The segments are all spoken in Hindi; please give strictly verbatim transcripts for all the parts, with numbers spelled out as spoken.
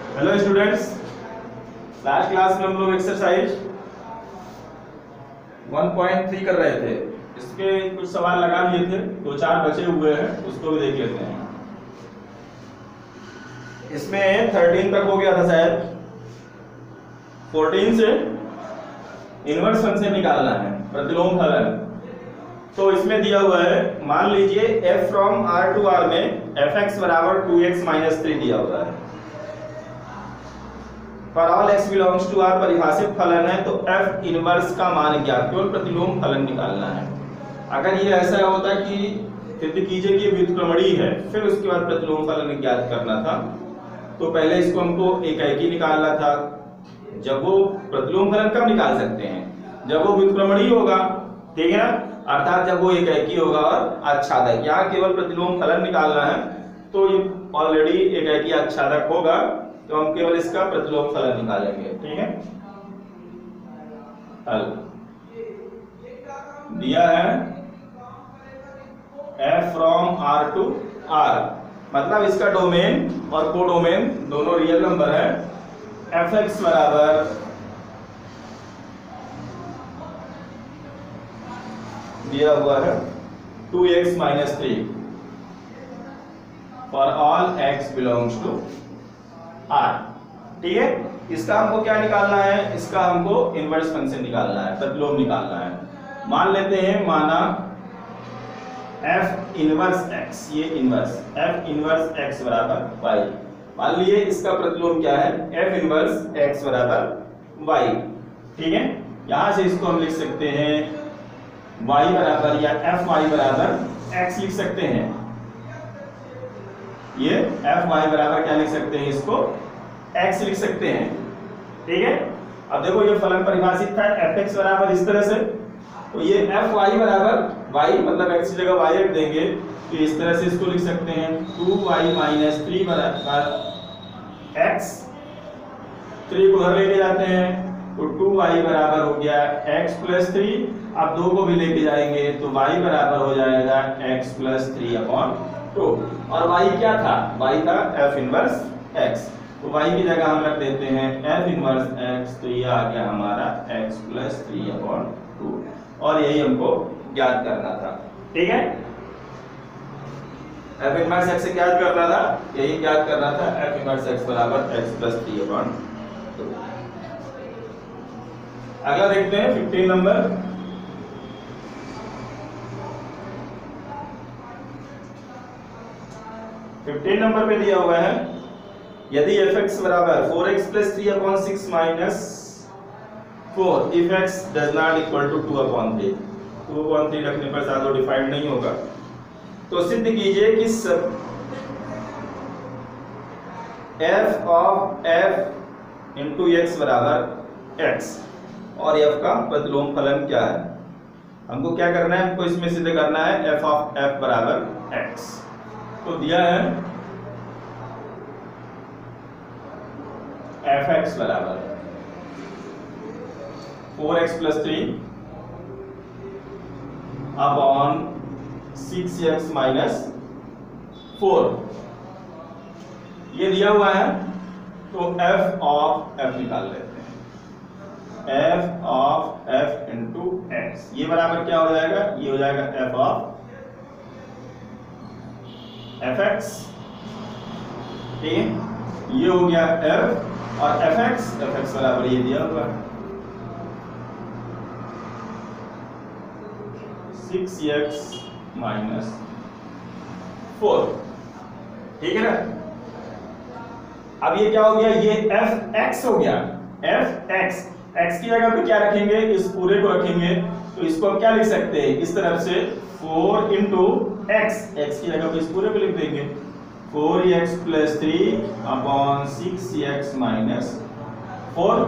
हेलो स्टूडेंट्स, लास्ट क्लास में हम लोग एक्सरसाइज वन पॉइंट थ्री कर रहे थे। इसके कुछ सवाल लगा लिए थे, दो चार बचे हुए हैं, उसको भी देख लेते हैं। इसमें थर्टीन तक हो गया था शायद। फोर्टीन से इनवर्स फंक्शन निकालना है, प्रतिलोम फलन। तो इसमें दिया हुआ है, मान लीजिए f from r to r में fx बराबर टू एक्स माइनस थ्री दिया हुआ है। For all x belongs to r परिभाषित फलन है, तो f इनवर्स का मान ज्ञात, केवल प्रतिलोम फलन निकालना है। अगर ये ऐसा होता कि सिद्ध कीजिए कि व्युत्क्रमणीय है, फिर उसके बाद प्रतिलोम फलन ज्ञात करना था, तो पहले इसको हमको एकाएकी निकालना था। जब वो प्रतिलोम फलन कब निकाल सकते हैं? जब वो व्युत्क्रमणीय होगा, ठीक है ना, अर्थात जब वो एकाएकी होगा और आच्छादक। यहाँ केवल प्रतिलोम फलन निकालना है, तो ये ऑलरेडी एकाएकी आच्छादक होगा, तो हम केवल इसका प्रतिलोम फलन निकालेंगे। ठीक है, हल दिया है f from r to r, मतलब इसका डोमेन और कोडोमेन दोनों रियल नंबर है। fx बराबर दिया हुआ है two x minus three for all x belongs to r। ठीक है, इसका हमको क्या निकालना है? इसका हमको इनवर्स फंक्शन निकालना है, प्रतिलोम निकालना है। मान लेते हैं, माना f इनवर्स x, ये इनवर्स f इनवर्स x बराबर y। मान लिए इसका प्रतिलोम क्या है? f इनवर्स x बराबर y। ठीक है, यहां से इसको हम लिख सकते हैं y बराबर या fy बराबर x लिख सकते हैं। ये fy बराबर क्या लिख सकते हैं? इसको x लिख सकते हैं। ठीक है, अब देखो ये फलन परिभाषित था fx बराबर इस तरह से, तो ये fy बराबर y, मतलब x की जगह y रख देंगे, तो इस तरह से इसको लिख सकते हैं टू वाई माइनस थ्री बराबर x। थ्री को उधर लेके जाते हैं, तो टू वाई बराबर हो गया x प्लस थ्री। अब दो को भी लेके जाएंगे तो y बराबर हो जाएगा x plus three upon two. और y क्या था? y था f इनवर्स x, तो y की जगह हम रख देते हैं f इनवर्स x, तो ये आ गया हमारा x plus three upon two. और यही हमको ज्ञात करना था। ठीक है, f इनवर्स x से ज्ञात करना था, यही ज्ञात करना था, f इनवर्स x बराबर x plus three upon two. अगला देखते हैं फिफ्टीन नंबर। फिफ्टीन नंबर पे दिया हुआ है, यदि fx बराबर four x plus three upon six minus four, if x does not equal to two upon three, two upon three रखने पर ज्यादा डिफाइंड नहीं होगा, तो सिद्ध कीजिए कि सब f of f into x बराबर x, और f का प्रतिलोम फलन क्या है? हमको क्या करना है? हमको इसमें सिद्ध करना है f ऑफ f बराबर x। तो दिया है fx बराबर four x plus three upon six x minus four, ये दिया हुआ है, तो f ऑफ f निकाल लेते हैं। f of f into x, ये बराबर क्या हो जाएगा? ये हो जाएगा f ऑफ fx। ठीक है, ये हो गया f और fx, fx बराबर ये दिया हुआ है सिक्स एक्स माइनस फोर। ठीक है ना, अब ये क्या हो गया? ये fx हो गया, fx। x की जगह पे क्या रखेंगे? इस पूरे को रखेंगे, तो इसको हम क्या लिख सकते हैं? इस तरफ से फोर इंटू एक्स, एक्स की जगह पे इस पूरे को लिख देंगे four x plus three upon six x minus four,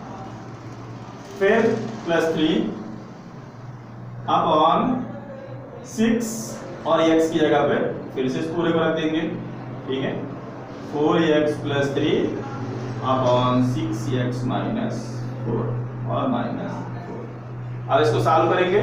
फिर प्लस थ्री अपॉन सिक्स, और एक्स की जगह पे फिर से इस पूरे को रख देंगे। ठीक है, four x plus three upon six x minus four और माइनस फोर। अब इसको सॉल्व करेंगे,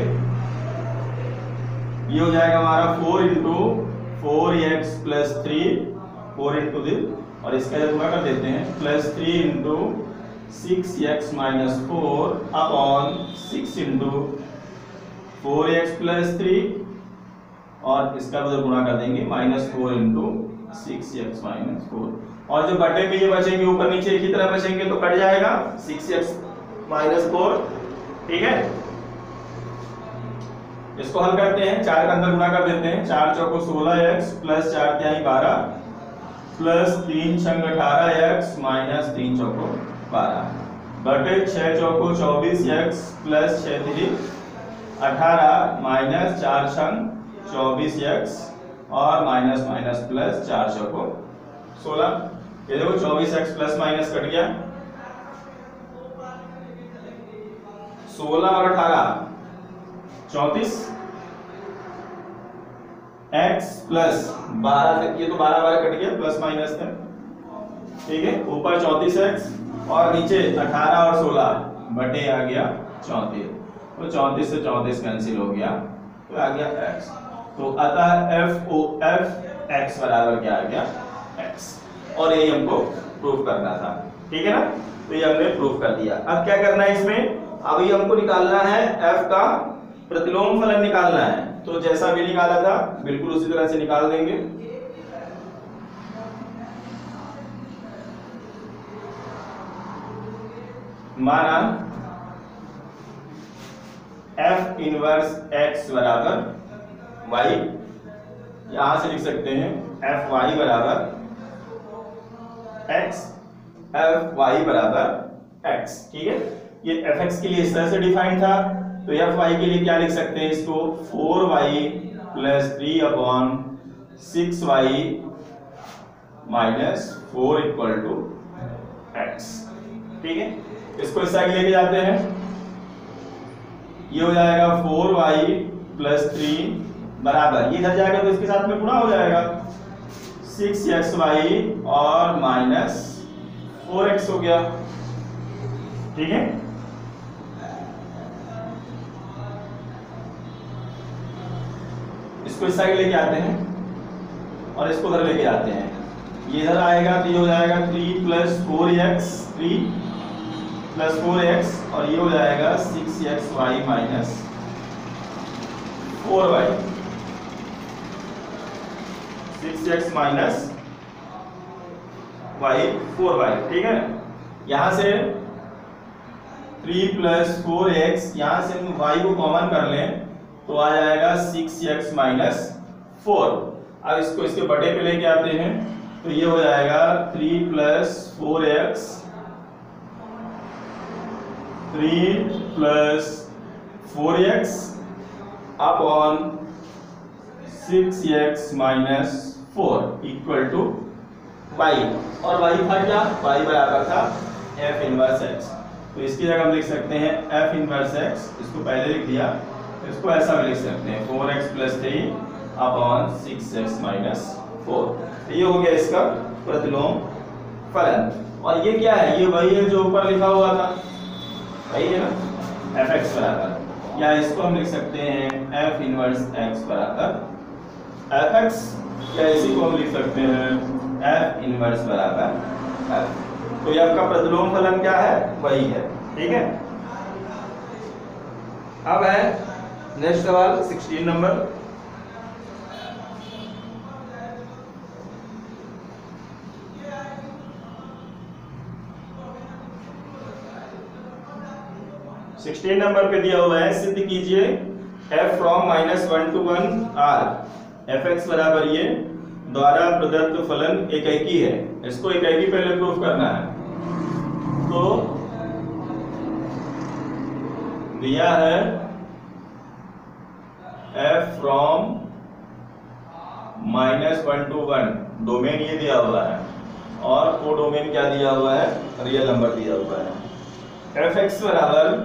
ये हो जाएगा हमारा four into four x plus three four into this और इसका जब गुणा कर देते हैं plus three into six x minus four upon six into four x plus three और इसका जब गुणा कर देंगे minus four into six x minus four और जो बटे में ये बचेंगे ऊपर नीचे एक ही तरह बचेंगे तो कट जाएगा सिक्स एक्स माइनस फोर। ठीक है, इसको हल करते हैं, चार का अंदर गुणा कर देते हैं, चार चौको सोलह एक्स प्लस चार त्याई बारह प्लस तीन छंग अठारह एक्स माइनस तीन चौको बारह बटे छह चौको चौबीस एक्स प्लस छह तिरी अठारह माइनस चार छंग चौबीस एक्स और माइनस माइनस प्लस चार चौको सोलह। ये देखो चौबीस एक्स प्लस माइनस कट गया, सोलह और अठारह चौंतीस एक्स प्लस बारह तक, ये तो बारह बारह कट गया प्लस माइनस था। ठीक है, ऊपर चौंतीस एक्स और नीचे अठारह और सोलह बटे आ गया चौंतीस, तो चौंतीस से चौंतीस कैंसिल हो गया तो आ गया एक्स। तो अतः एफ ओ एफ एक्स बराबर क्या आ गया एक्स, और ये हमको प्रूफ करना था। ठीक है ना, तो ये हमने प्रूफ कर दिया। अब क्या करना है इसमें, अब ये हमको निकालना है एफ का प्रतिलोम फलन निकालना है, तो जैसा भी निकाला था बिल्कुल उसी तरह से निकाल देंगे। माना एफ इनवर्स एक्स बराबर वाई, यहां से लिख सकते हैं एफ वाई बराबर एक्स, एफ वाई बराबर एक्स। ठीक है, ये एफ एक्स के लिए इस तरह से डिफाइन था, तो एफ वाई के लिए क्या लिख सकते हैं इसको, four y plus three upon six y minus four equal to x. ठीक है, इसको इस साइड लेके जाते हैं, ये हो जाएगा फोर वाई प्लस थ्री बराबर, ये इधर जाएगा तो इसके साथ में गुणा हो जाएगा सिक्स एक्स वाई और माइनस फोर एक्स हो गया। ठीक है, इसको इस साइड लेके आते हैं और इसको उधर लेके जाते हैं, ये इधर आएगा तो ये हो जाएगा three plus four x, three plus four x और ये हो जाएगा six x y minus four y, six x minus y four y. ठीक है, यहां से थ्री प्लस फोर एक्स, यहां से हम वाई को कॉमन कर लें तो आ जाएगा सिक्स एक्स माइनस फोर। अब इसको इसके बटे पे लेके आते हैं तो ये हो जाएगा three plus four x, three plus four x upon six x minus four equal to y, और वाई था क्या, वाई बराबर था एफ इनवर्स एक्स, तो इसकी जगह हम लिख सकते हैं एफ इनवर्स एक्स, इसको पहले लिख दिया, इसको ऐसा भी लिख सकते हैं four x plus three upon six x minus four. ये हो गया इसका प्रतिलोम फलन। और ये क्या है, ये वही है जो ऊपर लिखा हुआ था, वही है ना, एफ एक्स बराबर, या इसको हम लिख सकते हैं एफ इनवर्स एक्स बराबर एफ एक्स, या इसी को हम लिख सकते हैं एफ इनवर्स बराबर एफ। तो ये आपका प्रतिलोम फलन क्या है, वही है। ठीक है, अब है नेक्स्ट सवाल सिक्सटीन नंबर। सिक्सटीन नंबर पे दिया हुआ है, सिद्ध कीजिए f from minus one to one R f x बराबर ये द्वारा प्रदत्त फलन एकैकी है। इसको एकैकी पहले प्रूफ करना है, तो दिया है f from minus one to one, domain ये दिया हुआ है और वो डोमेन क्या दिया हुआ है, रियल नंबर दिया हुआ है। एफ एक्स बराबर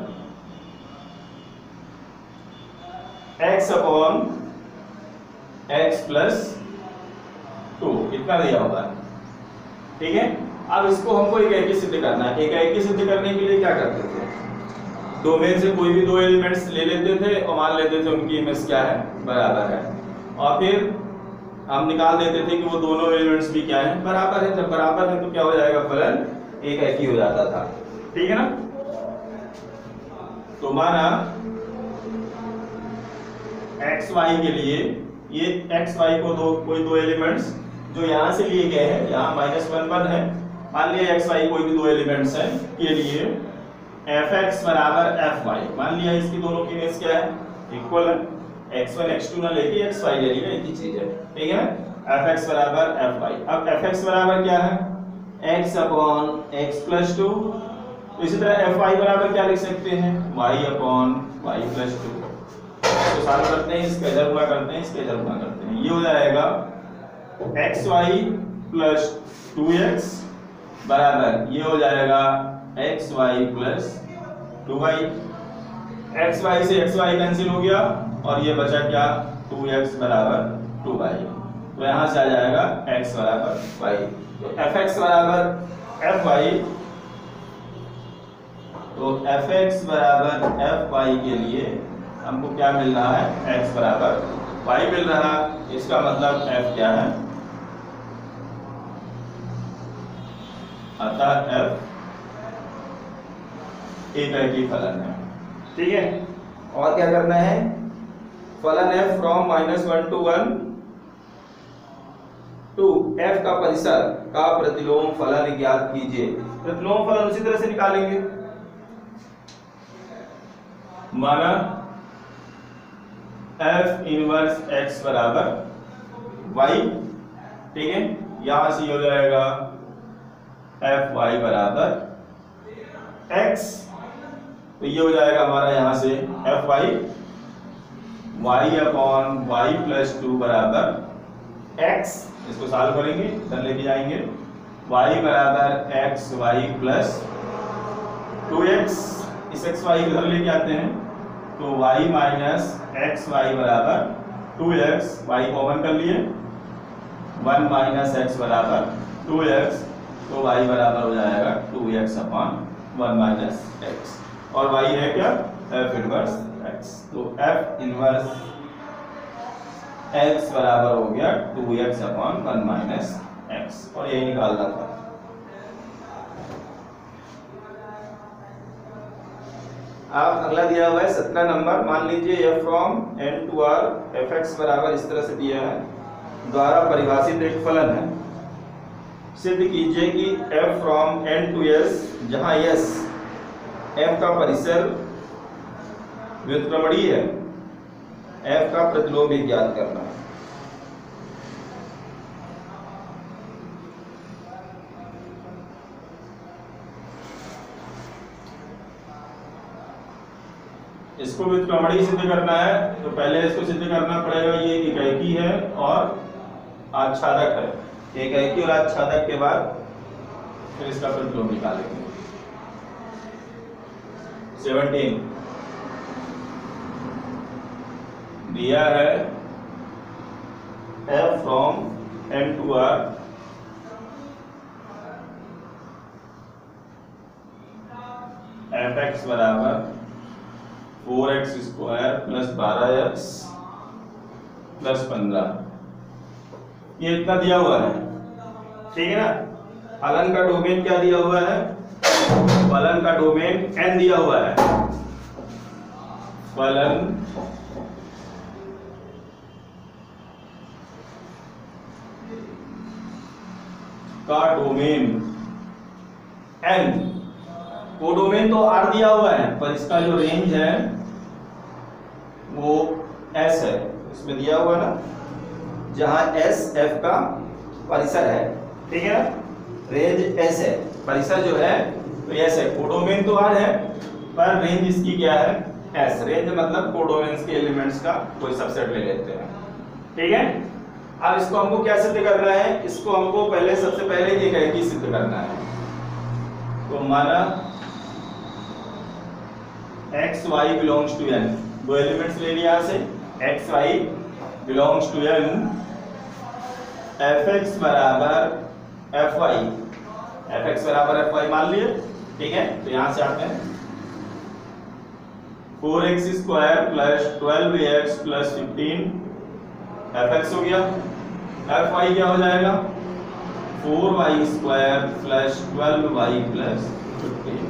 x upon x plus two, इतना दिया हुआ है। ठीक है, अब इसको हमको एकैकी सिद्ध करना है। एकैकी सिद्ध करने के लिए क्या करते थे, डोमेन से कोई भी दो एलिमेंट्स ले लेते थे और मान लेते थे उनकी इमेज क्या है, बराबर है, और फिर हम निकाल देते थे कि वो दोनों एलिमेंट्स भी क्या है, बराबर है। जब बराबर है तो क्या हो जाएगा, फलन एक एक ही हो जाता था। ठीक है ना। तो माना एक्स वाई के लिए ये एक्स वाई को दो कोई दो एलिमेंट्स जो यहां से लिए गए हैं, यहाँ माइनस वन वन है, मान लिया एक्स वाई कोई भी दो एलिमेंट्स हैं के लिए एफ एक्स बराबर एफ वाई, मान लिया इसकी दोनों की इमेज क्या है, इक्वल है। एक्स वन एक्स टू ना लेके एक्स वाई ले लिया, एक ही चीज है। ठीक है, एफ एक्स बराबर एफ वाई। अब एफ एक्स बराबर क्या है, x upon x plus two. तो इसी तरह एफ वाई बराबर क्या लिख सकते हैं, y upon y plus two. तो सॉल्व करते हैं, इसका इधर गुणा करते हैं, इसका इधर गुणा करते हैं, ये हो जाएगा x y plus two x बराबर ये हो जाएगा x y plus two y. X y से एक्स वाई कैंसिल हो गया और ये बचा क्या, टू एक्स बराबर टू वाई। तो यहां से आ जाएगा x बराबर y। तो fx बराबर fy, तो fx बराबर fy के लिए हमको क्या मिल रहा है, x बराबर y मिल रहा है। इसका मतलब f क्या है, अतः f एक ही फलन है। ठीक है, और क्या करना है, फलन f from minus one to one to f का परिसर का प्रतिलोम फलन ज्ञात कीजिए। प्रतिलोम फलन उसी तरह से निकालेंगे, माना f इनवर्स x बराबर y। ठीक है, यहां से हो जाएगा f y बराबर x। तो ये हो जाएगा हमारा यहां से f y y upon y plus two बराबर x। इसको सॉल्व करेंगे, इधर लेके जाएंगे, y बराबर x y plus two x. इस एक्स वाई इधर लेके आते हैं तो y माइनस एक्स वाई बराबर टू एक्स, y कॉमन कर लिए, वन माइनस एक्स बराबर टू एक्स। तो y बराबर हो जाएगा two x upon one minus x, और y है क्या, f इनवर्स x। तो f इनवर्स x बराबर हो गया two x upon one minus x, और यही निकालना था। अब अगला दिया हुआ है सत्रह नंबर, मान लीजिए f from n to r fx बराबर इस तरह से दिया है, द्वारा परिभाषित एक फलन है। सिद्ध कीजिए कि f from n to s, जहां s f का परिसर व्युत्क्रमणीय है, f का प्रतिलोम भी ज्ञात करना है। इसको व्युत्क्रमणीय सिद्ध करना है तो पहले इसको सिद्ध करना पड़ेगा, ये इकैकी है और आच्छादक है। इकैकी और आच्छादक के बाद फिर इसका प्रतिलोम निकालेंगे। सेवनटीन दिया है f from n to r fx बराबर फोर एक्स स्क्वायर प्लस बारह एक्स प्लस पंद्रह, ये इतना दिया हुआ है। ठीक है ना। फलन का डोमेन क्या दिया हुआ है, फलन का डोमेन n दिया हुआ है। फलन का डोमेन n, वो डोमेन तो r दिया हुआ है पर इसका जो रेंज है वो s है, इसमें दिया हुआ ना, जहां s f का परिसर है। ठीक है ना, रेंज s है, परिसर जो है तो s है। कोडोमेन तो r है पर रेंज इसकी क्या है, s। रेंज मतलब कोडोमेन्स के एलिमेंट्स का कोई सबसेट ले लेते हैं। ठीक है, अब इसको हमको क्या सिद्ध करना है, इसको हमको पहले सबसे पहले एक एकी सिद्ध करना है। तो माना x y belongs to n, दो एलिमेंट्स ले लिए यहां से, x y belongs to n, f x बराबर एफ वाई, एफ एक्स बराबर एफ वाई मान लिए। ठीक है, तो यहां से आते हैं, four x square plus twelve x plus fifteen f x हो गया। एफ वाई क्या हो जाएगा, four y square plus twelve y plus fifteen.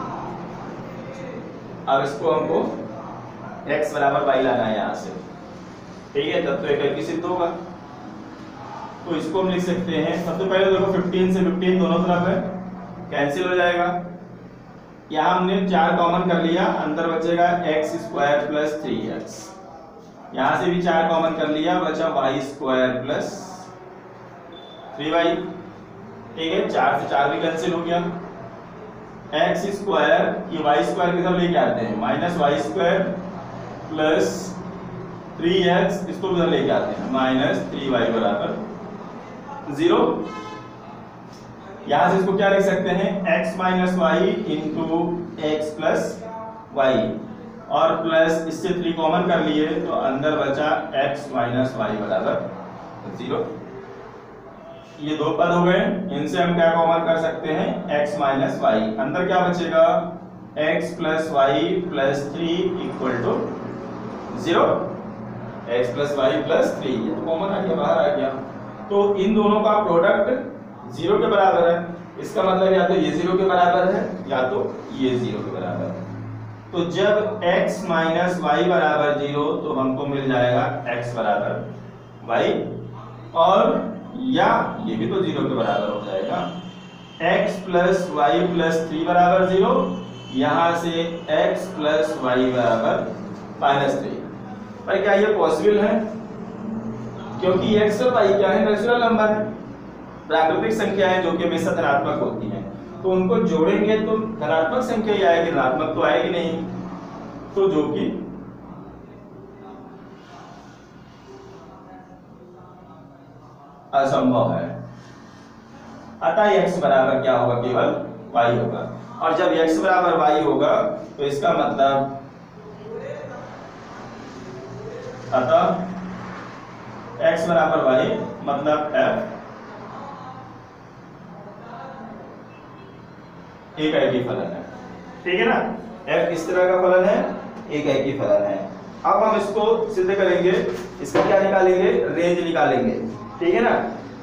अब इसको हमको x बराबर y लाना है यहाँ से, ठीक है, तब तो एक ही सिद्ध होगा। तो इसको हम लिख सकते हैं, सबसे पहले देखो फिफ्टीन से फिफ्टीन दोनों तरफ है, कैंसिल हो जाएगा। यहाँ हमने चार कॉमन कर लिया, अंदर बचेगा x square plus three x. यहाँ से भी चार कॉमन कर लिया, बचा y square plus three y, ठीक है, चार से चार भी कैंसिल हो गया। एक्स स्क्वायर ये वाई स्क्वायर की तरफ लेके आते हैं, minus y square plus three x, इसको उधर लेके आते हैं, माइनस थ्री वाई बराबर जीरो। यहां से इसको क्या लिख सकते हैं, x minus y into x plus Y, और प्लस इससे थ्री कॉमन कर लिए तो अंदर बचा x माइनस वाई बराबर जीरो। ये दो पद हो गए, इनसे हम क्या कॉमन कर सकते हैं, x माइनस वाई, अंदर क्या बचेगा, x plus y plus three equal to zero. X plus y plus three, ये तो कॉमन आ गया, बाहर आ गया। तो इन दोनों का प्रोडक्ट जीरो के बराबर है, इसका मतलब या तो ये जीरो के बराबर है या तो ये जीरो के बराबर है। तो जब x माइनस वाई बराबर जीरो तो हमको मिल जाएगा x बराबर y, और या ये भी तो जीरो के बराबर हो जाएगा, x plus y plus three बराबर जीरो, यहाँ से x प्लस वाई बराबर माइनस थ्री। पर क्या ये पॉसिबल है, क्योंकि x और y क्या है, नेचुरल नंबर है, प्राकृतिक संख्या है जो कि हमेशा धनात्मक होती हैं, तो उनको जोड़ेंगे तो धनात्मक संख्या ही आएगी, ऋणात्मक तो आएगी नहीं, तो जो कि असंभव है। अतः x बराबर क्या होगा, केवल y होगा, और जब x बराबर y होगा तो इसका मतलब अतः x बराबर y मतलब f एक ऐकी फलन है, ठीक है ना, f किस तरह का फलन है, एक ऐकी फलन है। अब हम इसको सिद्ध करेंगे, इसका क्या निकालेंगे, रेंज निकालेंगे, ठीक है ना।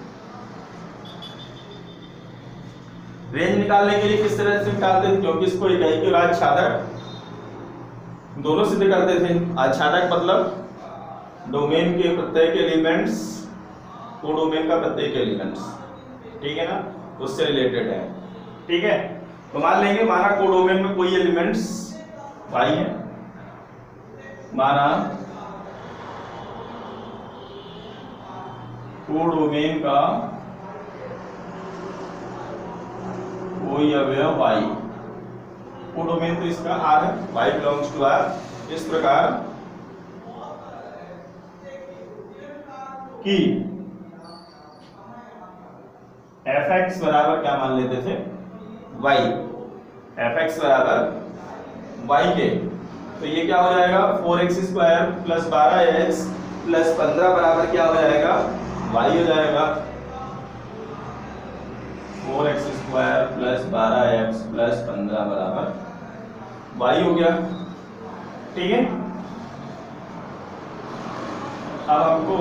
रेंज निकालने के लिए किस तरह से निकालते थे, क्योंकि इसको एक ऐकी और आच्छादक दोनों सिद्ध करते थे। आच्छादक मतलब डोमेन के प्रत्येक एलिमेंट्स को डोमेन का प्रत्येक एलिमेंट्स, ठीक है ना, उससे रिलेटेड है, ठीक है। तो मान लेंगे, माना कोडोमेन में कोई एलिमेंट्स y है, माना कोडोमेन का कोई अवयव y, कोडोमेन तो इसका r है, y बिलोंग्स टू r। इस प्रकार कि fx बराबर क्या मान लेते थे, y, fx बराबर y के, तो ये क्या हो जाएगा, फोर एक्स स्क्वायर प्लस बारह एक्स प्लस पंद्रह बराबर क्या हो जाएगा, y हो जाएगा, फोर एक्स स्क्वायर प्लस बारह एक्स प्लस पंद्रह बराबर y हो गया, ठीक है। अब हमको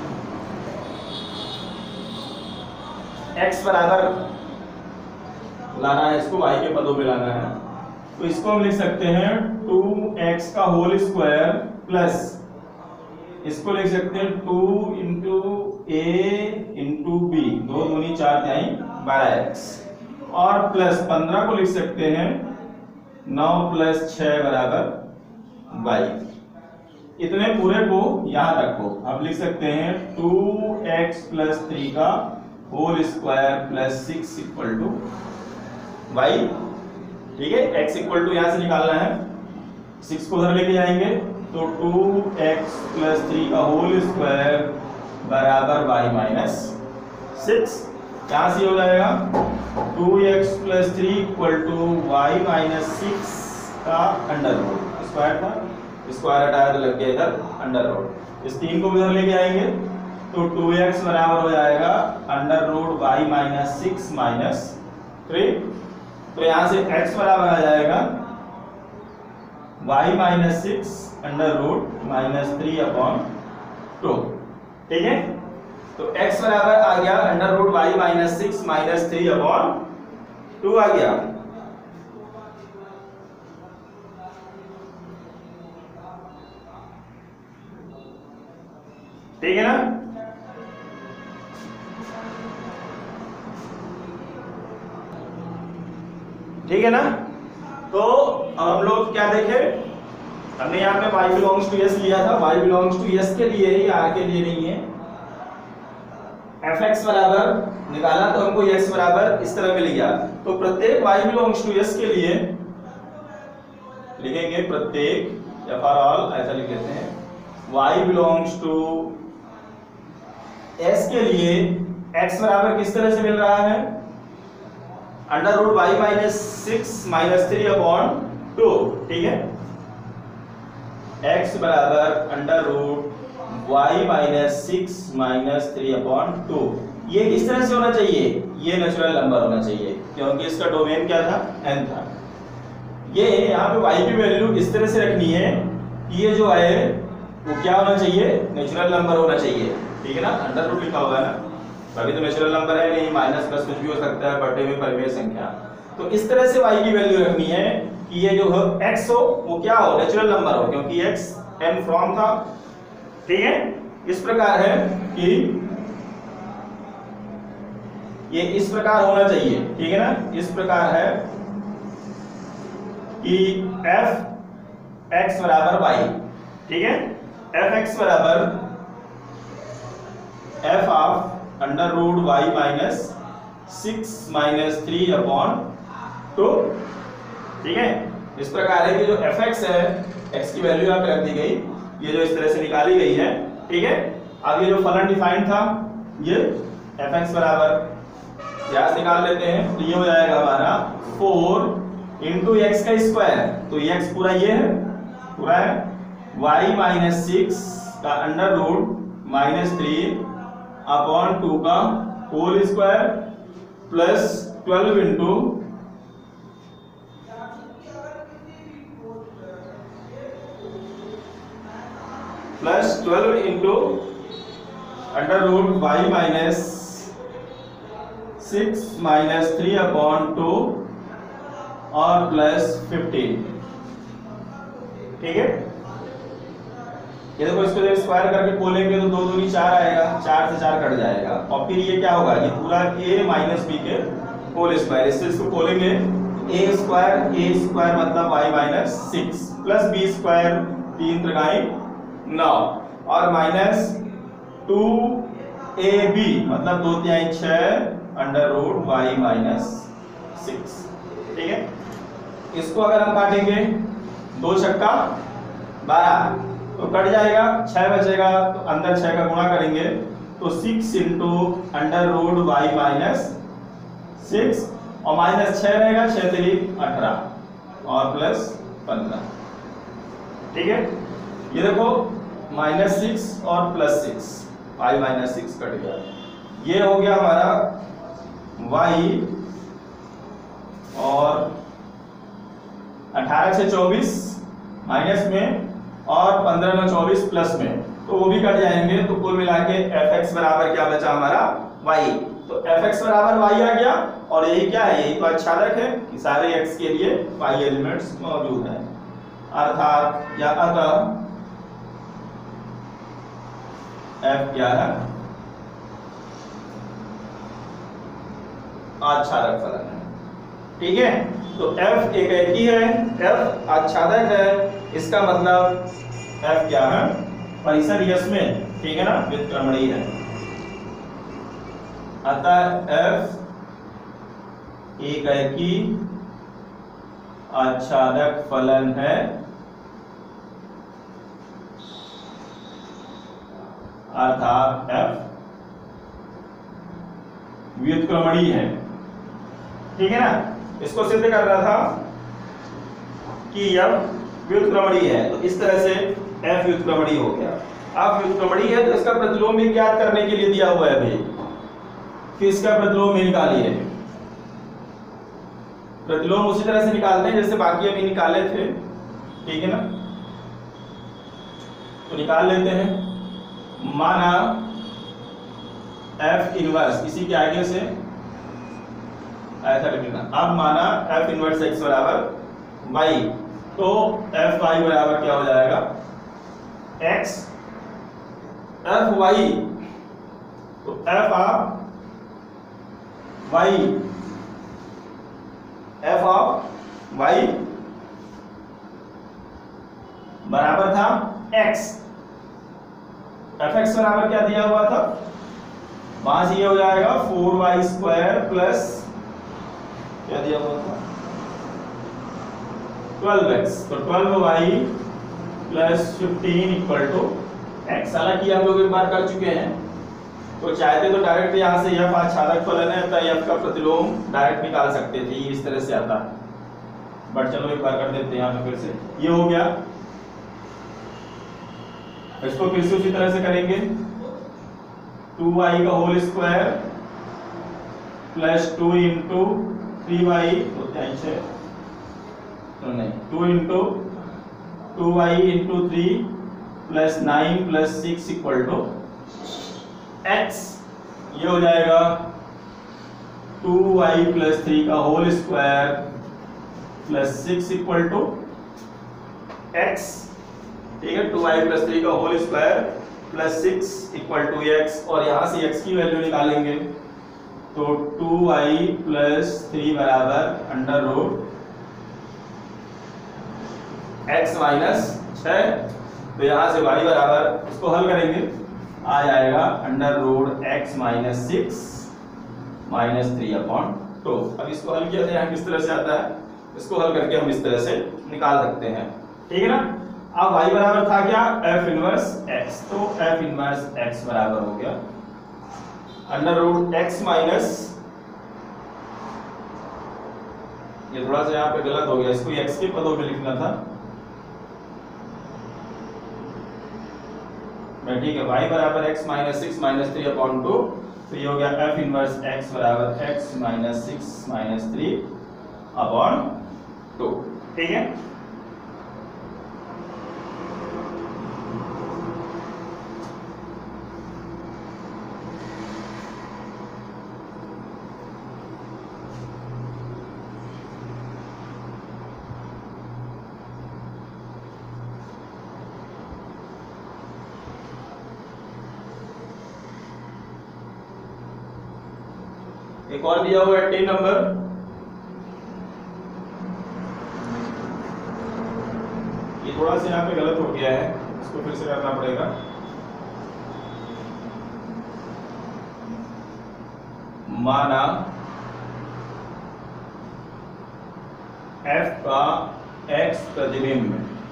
x बराबर लाना है, इसको y के पदों में लाना है, तो इसको हम लिख सकते हैं टू एक्स का होल स्क्वायर प्लस, इसको लिख सकते हैं two into a into b, दो दूनी चार तिहाई बारह एक्स, और प्लस पंद्रह को लिख सकते हैं नौ प्लस छह बराबर वाई। इतने पूरे को यहां तक को अब लिख सकते हैं टू एक्स प्लस थ्री का whole square plus six equal to y, ठीक है। x इक्वल टू यहां से निकालना है, सिक्स को उधर लेके जाएंगे तो टू एक्स प्लस थ्री का होल स्क्वायर बराबर y माइनस सिक्स, यहां से हो जाएगा two x plus three equal to y minus six का अंडर रूट, स्क्वायर था, स्क्वायर हटाया तो लग गया इधर अंडर रूट। इस तीन को इधर लेके आएंगे तो टू एक्स बराबर हो जाएगा under root y minus six minus three, तो यहां से x बराबर आ जाएगा y minus six under root minus three upon two, ठीक है। तो x बराबर आ गया under root y minus six minus three upon two आ गया। ठीक है ना। ठीक है ना। तो अब हम लोग क्या देखे, हमने यहाँ पे y बिलोंग्स टू s लिया था, y बिलोंग्स टू s के लिए ही, r के लिए नहीं है। fx बराबर निकाला तो हमको x बराबर इस तरह मिल गया। तो प्रत्येक y बिलोंग्स टू s के लिए लिखेंगे, प्रत्येक या फॉर ऑल ऐसा लिख लेते हैं, y बिलोंग्स टू s के लिए x बराबर किस तरह से मिल रहा है, under root y minus six minus three upon two. ठीक है, x बराबर under root y minus six minus three upon two. ये किस तरह से होना चाहिए, ये नेचुरल नंबर होना चाहिए क्योंकि इसका डोमेन क्या था, n था। ये यहाँ पे y की वैल्यू इस तरह से रखनी है कि ये जो है वो क्या होना चाहिए, नेचुरल नंबर होना चाहिए। ठीक है ना, अंडर रूट लिखा होगा ना, अभी तो नेचुरल नंबर है नहीं, माइनस प्लस कुछ भी हो सकता है, बटे में परिमेय संख्या। तो इस तरह से y की वैल्यू रखनी है कि ये जो x हो वो क्या हो, नेचुरल नंबर हो, क्योंकि x n फ्रॉम था। ठीक है, इस प्रकार है कि ये इस प्रकार होना चाहिए। ठीक है ना, इस प्रकार है कि f x बराबर y। ठीक है, f x बराबर f of under root y minus six minus three upon two. ठीक है, इस प्रकार है कि जो fx है, x की वैल्यू यहाँ पे रख दी गई, ये जो इस तरह से निकाली गई है। ठीक है, अब ये जो फलन डिफाइंड था, ये fx बराबर यहाँ से निकाल लेते हैं, तो ये हो जाएगा हमारा फोर इंटू एक्स का स्क्वायर, तो ये x पूरा ये है, पूरा है, y माइनस सिक्स का under root minus three upon two का whole square plus twelve into plus twelve into under root y minus six minus three upon two और प्लस फिफ्टीन। ठीक है, ये देखो, इसको जब स्क्वायर करके खोलेंगे तो दो दूनी चार आएगा, चार से चार कट जाएगा, और फिर ये क्या होगा, ये पूरा a माइनस बी के होल स्क्वायर, इससे इसको खोलेंगे a स्क्वायर, a स्क्वायर मतलब y minus six plus b square, तीन त्रिकाई नौ, और माइनस टू ए बी मतलब दो तिहाई छह under root y minus six. ठीक है, इसको अगर हम काटेंगे, दो छक्का बारह, तो कट जाएगा, छह बचेगा, तो अंदर छह का गुणा करेंगे तो six into under root y minus six, और माइनस छह रहेगा, छह तिरी अठारह और प्लस पंद्रह। ठीक है, ये देखो माइनस सिक्स और plus six, y minus six cut गया, ये हो गया हमारा वाई, और अठारह से चौबीस माइनस में और पंद्रह में चौबीस प्लस में, तो वो भी कट जाएंगे, तो कुल मिला के fx बराबर क्या बचा हमारा, y। तो fx बराबर y आ गया, और यही क्या है, यही तो आच्छादक है कि सारे x के लिए y एलिमेंट्स मौजूद हैं, अर्थात या अतः f क्या है, आच्छादक फलन है। ठीक है, तो f एक एकी है, f आच्छादक है, इसका मतलब f क्या है, परिसर यस में। ठीक है ना, व्युत्क्रमणीय है, अतः f एक एकी आच्छादक फलन है, अर्थात f व्युत्क्रमणीय है। ठीक है ना, इसको सिद्ध कर रहा था कि f व्युत्क्रमणीय है, तो इस तरह से f व्युत्क्रमणीय हो गया। अब व्युत्क्रमणीय है तो इसका प्रतिलोम भी ज्ञात करने के लिए दिया हुआ है भाई, कि इसका प्रतिलोम भी निकालिए। प्रतिलोम उसी तरह से निकालते हैं जैसे बाकी अभी निकाले थे। ठीक है ना, तो निकाल लेते हैं। माना एफ इनवर्स, इसी के आगे से ऐसा लिखना। अब माना एफ इनवर्स एक्स बराबर वाई, तो एफ वाई बराबर क्या हो जाएगा, एक्स एफ वाई, तो f of y, f of y बराबर था एक्स, एफ एक्स बराबर क्या दिया हुआ था, वहां से ये हो जाएगा फोर वाई स्क्वायर प्लस क्या दिया हुआ था ट्वेल्व एक्स, तो twelve y plus fifteen equal to x. हालांकि हम लोग एक बार कर चुके हैं, तो चाहते तो डायरेक्ट यहाँ से एफ आच्छादक फलन है तो एफ का प्रतिलोम डायरेक्ट निकाल सकते थे, इस तरह से आता, बट चलो एक बार कर देते हैं यहाँ पे फिर से। ये हो गया, इसको फिर से उसी तरह से करेंगे, टू वाई का whole square plus two into three y होते हैं इसे, तो नहीं, two into two y into three plus nine plus six equal to x. ये हो जाएगा टू वाई प्लस थ्री का whole square plus six equal to x, ठीक है, टू वाई प्लस थ्री का whole square plus six equal to x, और यहां से एक्स की वैल्यू निकालेंगे, तो टू वाई प्लस थ्री बराबर अंडर रूट एक्स माइनस छः, तो यहां से y बराबर, इसको हल करेंगे, आ जाएगा under root x minus six minus three upon two. अब इसको हल किया जाए किस तरह से आता है, इसको हल करके हम इस तरह से निकाल सकते हैं, ठीक है ना। अब y बराबर था क्या, f इनवर्स x, तो f इनवर्स x बराबर हो गया अंडर रूट x माइनस, ये थोड़ा सा यहाँ पे गलत हो गया, इसको x के पदों में लिखना था, ठीक है, y बराबर x minus six minus three upon two, तो ये हो गया f इनवर्स x बराबर x minus six minus three upon two, ठीक है। एक और दिया हुआ है टेन नंबर, ये थोड़ा सा यहाँ पे गलत हो गया है, इसको फिर से करना पड़ेगा। माना f का x प्रतिबिंब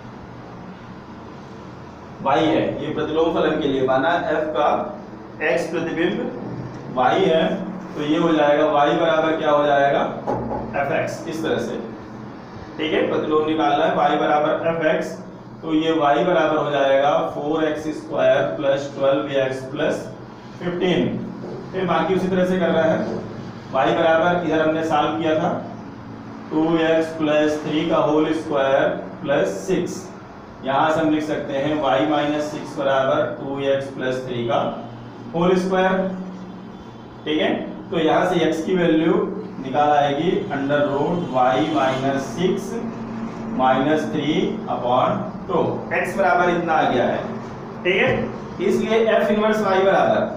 y है, ये प्रतिलोम फलन के लिए माना f का x प्रतिबिंब y है, तो ये हो जाएगा y बराबर क्या हो जाएगा fx, इस तरह से, ठीक है, प्रतिलोम निकालना है, y बराबर fx, तो ये y बराबर हो जाएगा four x square plus twelve x plus fifteen. फिर बाकी उसी तरह से कर रहा है, y बराबर इधर हमने सॉल्व किया था टू एक्स प्लस थ्री का होल स्क्वायर प्लस सिक्स, यहाँ से हम लिख सकते हैं y माइनस सिक्स बराबर टू एक्स प्लस थ्री का होल स्क्वायर, ठीक है। तो यहाँ से x की वैल्यू निकाल आएगी under root y minus six minus three upon two, x बराबर इतना आ गया है, ठीक है। इसलिए f इनवर्स y बराबर,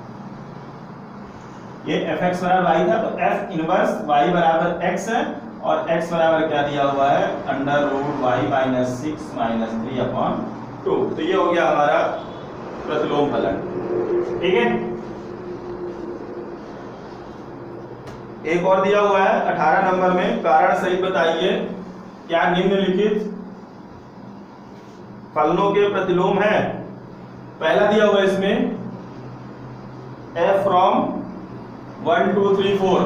ये fx बराबर y था, तो f इनवर्स y बराबर x है, और x बराबर क्या दिया हुआ है under root y minus six minus three upon two, तो ये हो गया हमारा प्रतिलोम फलन, ठीक है। एक और दिया हुआ है अठारह नंबर में, कारण सहित बताइए क्या निम्नलिखित फलनों के प्रतिलोम है। पहला दिया हुआ है इसमें f from one two three four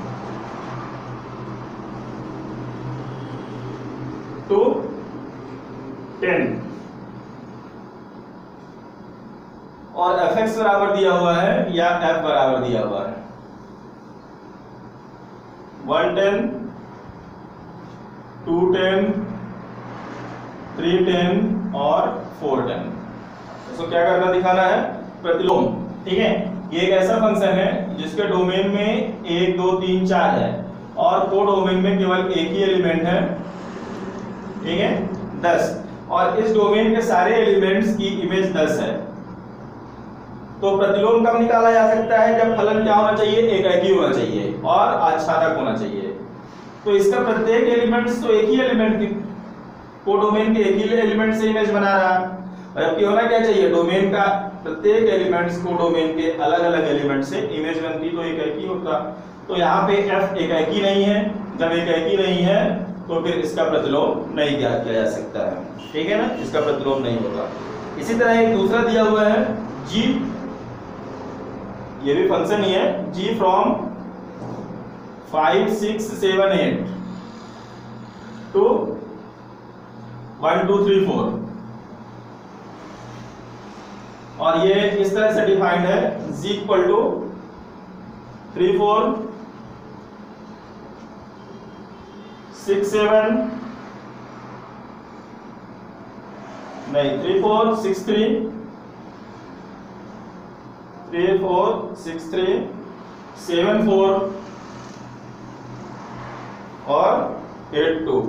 to ten, और fx बराबर दिया हुआ है या f बराबर दिया हुआ है one ten, two ten, three ten और फोर टेन। इसको क्या करना दिखाना है प्रतिलोम, ठीक है। ये एक ऐसा फंक्शन है जिसके डोमेन में एक दो तीन चार है और को डोमेन में केवल एक ही एलिमेंट है, ठीक है, दस, और इस डोमेन के सारे एलिमेंट्स की इमेज दस है। तो प्रतिलोम कब निकाला जा सकता है? जब फलन क्या होना चाहिए? एकाकी होना चाहिए और आच्छादक होना चाहिए। तो इसका प्रत्येक एलिमेंट्स तो एक ही एलिमेंट की को डोमेन के एक ही एलिमेंट से इमेज बना रहा है, जबकि होना क्या चाहिए? डोमेन का प्रत्येक एलिमेंट्स को डोमेन के अलग अलग एलिमेंट से इमेज बनती तो एकाकी होता। तो यहाँ पे f एकाकी नहीं है, जब एकाकी नहीं है तो फिर इसका प्रतिलोम नहीं ज्ञात किया जा सकता है, ठीक है ना, इसका प्रतिलोम नहीं होगा। इसी तरह एक दूसरा दिया हुआ है g, ये भी फंक्शन ही है, g from five six seven eight to one two three four, और ये इस तरह से डिफाइंड है g equal to three four six seven नहीं three four six three three four six three seven four और एट टू,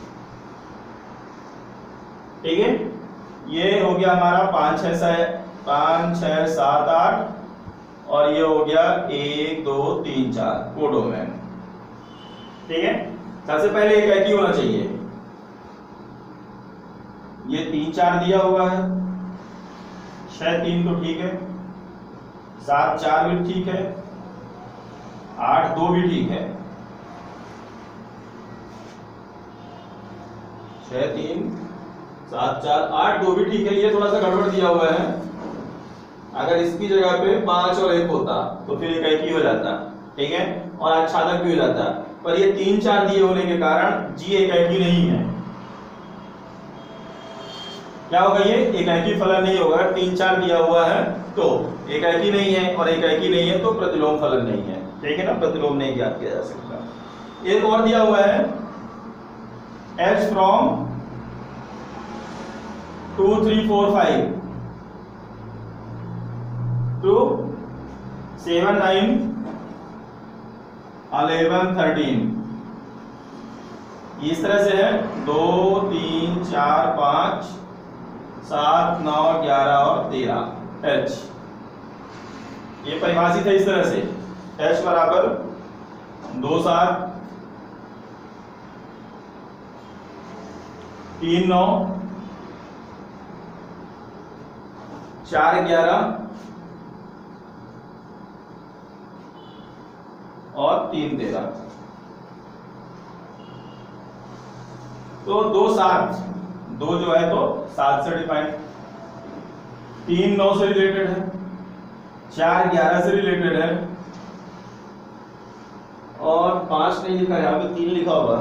ठीक है। ये हो गया हमारा पाँच छः से पाँच छः सात आठ, और ये हो गया एक दो तीन चार को डोमेन, ठीक है। सबसे पहले एकाकी होना चाहिए, ये तीन चार दिया हुआ है, छह तीन तो ठीक है, सात चार भी ठीक है, आठ दो भी ठीक है, छह तीन सात चार आठ दो भी ठीक है। ये थोड़ा सा गड़बड़ दिया हुआ है, अगर इसकी जगह पे पांच और एक होता तो फिर एकाकी हो जाता, ठीक है, और आच्छादक भी हो जाता, पर ये तीन चार दिए होने के कारण जी एकाकी नहीं है। क्या होगा? ये एकाकी फलन नहीं होगा। तीन चार दिया हुआ है तो एकाकी नहीं है, और एकाकी नहीं है तो प्रतिलोम फलन नहीं है, ठीक है ना, प्रतिलोम नहीं ज्ञात किया जा सकता। एक और दिया हुआ है h from two three four five to seven nine eleven thirteen, इस तरह से है, दो तीन चार पाँच सात नौ ग्यारह और तेरह h, ये परिभाषित है इस तरह से, h बराबर दो सात तीन नौ चार ग्यारह और तीन तेरह। तो दो सात, दो जो है तो सात से डिफाइंड, तीन नौ से रिलेटेड है, चार ग्यारह से रिलेटेड है, और पांच नहीं लिखा है, यहाँ पे तीन लिखा हुआ।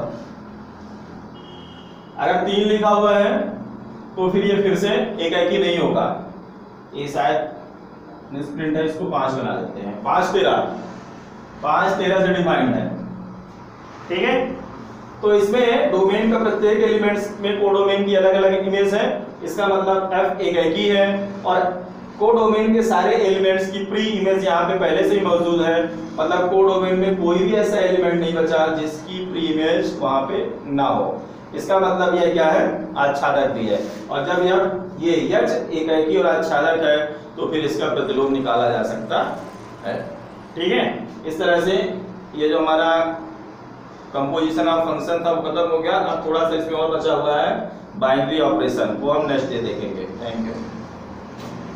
अगर तीन लिखा हुआ है तो फिर ये फिर से एकाकी नहीं होगा, ये शायद मिसप्रिंट है, इसको पांच बना देते हैं, पांच तेरह, पांच तेरह से डिफाइंड है, ठीक है। तो इसमें डोमेन का प्रत्येक एलिमेंट्स में कोडोमेन की अलग अलग इमेज है, इसका मतलब f एकाकी है, और कोडोमेन के सारे एलिमेंट्स की प्री इमेज यहाँ पे पहले से ही मौजूद है, मतलब कोडोमेन में कोई भी ऐसा एलिमेंट नहीं बचा जिसकी प्री इमेज वहां पे ना हो। इसका मतलब यह क्या है? आच्छादक भी है, और जब यह ये यच एकाकी और आच्छादक है तो फिर इसका प्रतिलोम निकाला जा सकता है, ठीक है। इस तरह से ये जो हमारा कंपोजिशन ऑफ फंक्शन था वो खत्म हो गया। अब थोड़ा सा इसमें और बचा हुआ है बाइनरी ऑपरेशन, वो हम नेक्स्ट डे देखेंगे। Thank you.